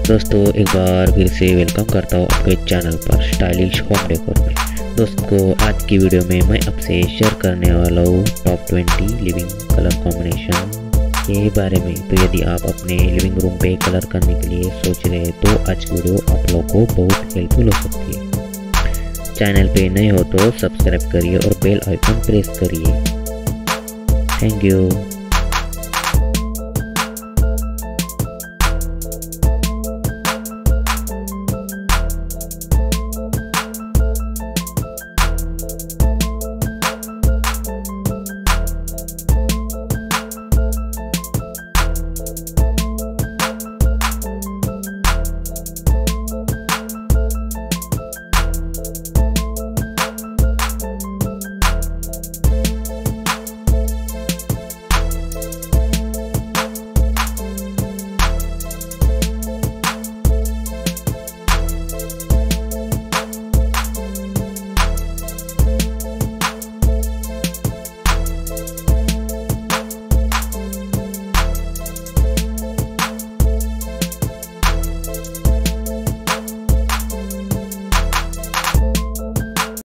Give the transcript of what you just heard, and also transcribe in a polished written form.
दोस्तों एक बार फिर से वेलकम करता हूँ आपके चैनल पर स्टाइलिश होम डेकोर में। दोस्तों आज की वीडियो में मैं आपसे शेयर करने वाला हूँ टॉप 20 लिविंग कलर कॉम्बिनेशन के बारे में। तो यदि आप अपने लिविंग रूम पे कलर करने के लिए सोच रहे हैं तो आज की वीडियो आप लोगों को बहुत हेल्पफुल हो सकती है। चैनल पे नए हो तो सब्सक्राइब करिए और बेल आइकन प्रेस करिए। Thank you.